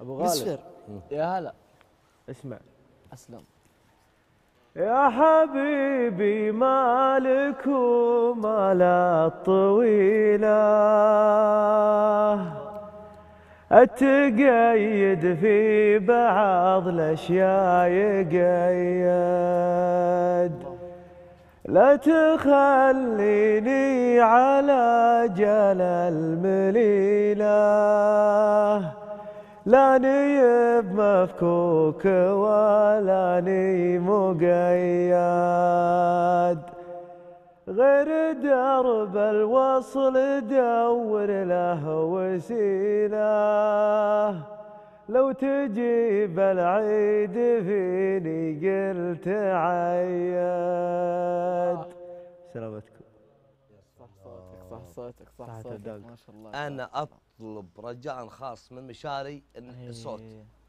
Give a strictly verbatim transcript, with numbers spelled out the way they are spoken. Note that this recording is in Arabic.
ابو غالب مسفر. يا هلا. اسمع. اسلم. يا حبيبي مالك ومال الطويلة، التقيد في بعض الأشياء يقيد، لا تخليني على جل المليلة، لاني بمفكوك ولاني مقيد، غير درب الوصل دور له وسيله، لو تجيب العيد فيني قلت عيد. سلامتكم. صح صوتك صح صوتك صح صوتك ما شاء الله. انا اطلب رجاء خاص من مشاري الصوت.